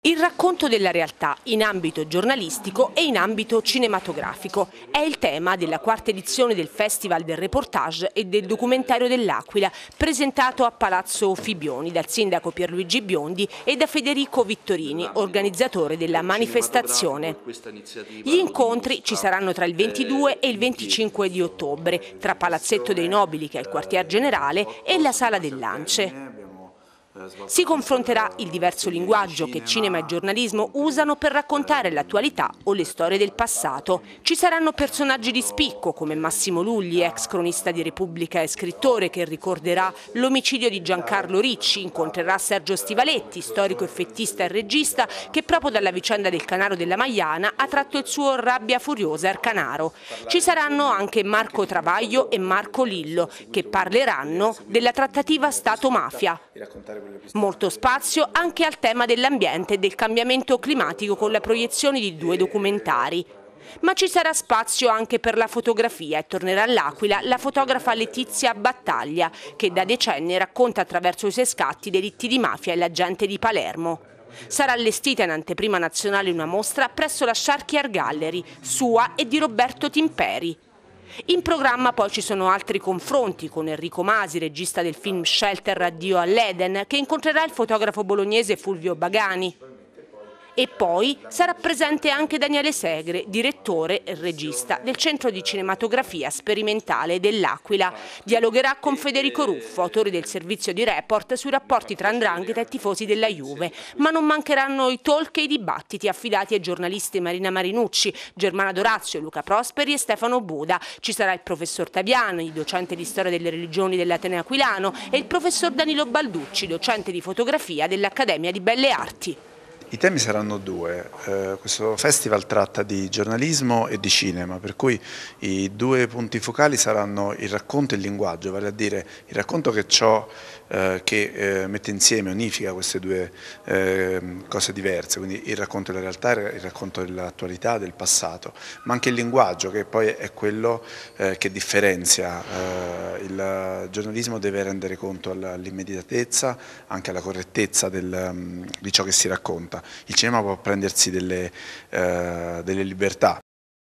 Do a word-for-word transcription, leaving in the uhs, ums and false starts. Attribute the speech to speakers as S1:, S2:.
S1: Il racconto della realtà in ambito giornalistico e in ambito cinematografico è il tema della quarta edizione del Festival del Reportage e del Documentario dell'Aquila, presentato a Palazzo Fibioni dal sindaco Pierluigi Biondi e da Federico Vittorini, organizzatore della manifestazione. Gli incontri ci saranno tra il ventidue e il venticinque di ottobre, tra Palazzetto dei Nobili, che è il quartier generale, e la Sala del Lance. Si confronterà il diverso linguaggio che cinema e giornalismo usano per raccontare l'attualità o le storie del passato. Ci saranno personaggi di spicco come Massimo Lugli, ex cronista di Repubblica e scrittore, che ricorderà l'omicidio di Giancarlo Ricci, incontrerà Sergio Stivaletti, storico effettista e regista, che proprio dalla vicenda del Canaro della Maiana ha tratto il suo Rabbia furiosa Arcanaro. Ci saranno anche Marco Travaglio e Marco Lillo, che parleranno della trattativa Stato-mafia. Molto spazio anche al tema dell'ambiente e del cambiamento climatico, con la proiezione di due documentari. Ma ci sarà spazio anche per la fotografia e tornerà all'Aquila la fotografa Letizia Battaglia, che da decenni racconta attraverso i suoi scatti delitti di mafia e la gente di Palermo. Sarà allestita in anteprima nazionale una mostra presso la Sharky Art Gallery, sua e di Roberto Timperi. In programma poi ci sono altri confronti con Enrico Masi, regista del film Shelter Addio all'Eden, che incontrerà il fotografo bolognese Fulvio Bagani. E poi sarà presente anche Daniele Segre, direttore e regista del Centro di Cinematografia Sperimentale dell'Aquila. Dialogherà con Federico Ruffo, autore del servizio di report sui rapporti tra 'ndrangheta e tifosi della Juve. Ma non mancheranno i talk e i dibattiti affidati ai giornalisti Marina Marinucci, Germana Dorazio, Luca Prosperi e Stefano Buda. Ci sarà il professor Taviani, docente di storia delle religioni dell'Ateneo Aquilano, e il professor Danilo Balducci, docente di fotografia dell'Accademia di Belle Arti.
S2: I temi saranno due, eh, questo festival tratta di giornalismo e di cinema, per cui i due punti focali saranno il racconto e il linguaggio, vale a dire il racconto che ciò eh, che eh, mette insieme, unifica queste due eh, cose diverse, quindi il racconto della realtà e il racconto dell'attualità, del passato, ma anche il linguaggio, che poi è quello eh, che differenzia. Eh, il giornalismo deve rendere conto all'immediatezza, anche alla correttezza del, di ciò che si racconta. Il cinema può prendersi delle, eh, delle libertà.